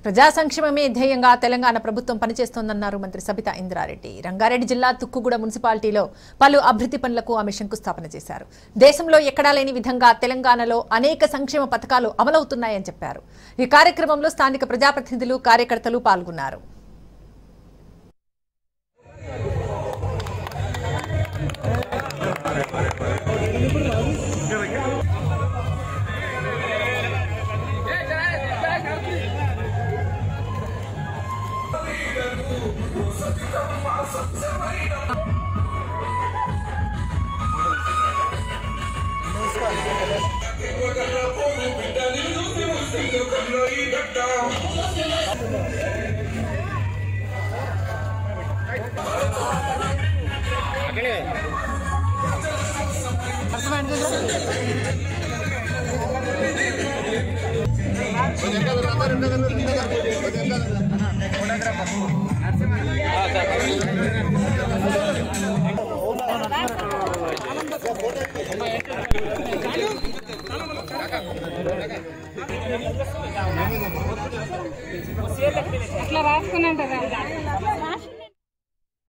ప్రజా సంక్షేమమే ధ్యేయంగా తెలంగాణ ప్రభుత్వం పనిచేస్తోందన్నారు మంత్రి సబితా ఇంద్రారెడ్డి. రంగారెడ్డి జిల్లా తుక్కుగూడ మున్సిపాలిటీలో పలు అభివృద్ధి పనులకు ఆమె శంకుస్థాపన చేశారు. దేశంలో ఎక్కడా లేని విధంగా తెలంగాణలో అనేక సంక్షేమ పథకాలు అమలవుతున్నాయని చెప్పారు. ఈ కార్యక్రమంలో స్థానిక ప్రజాప్రతినిధులు, కార్యకర్తలు పాల్గొన్నారు. అట్లా రాసుకున్నాంటారా?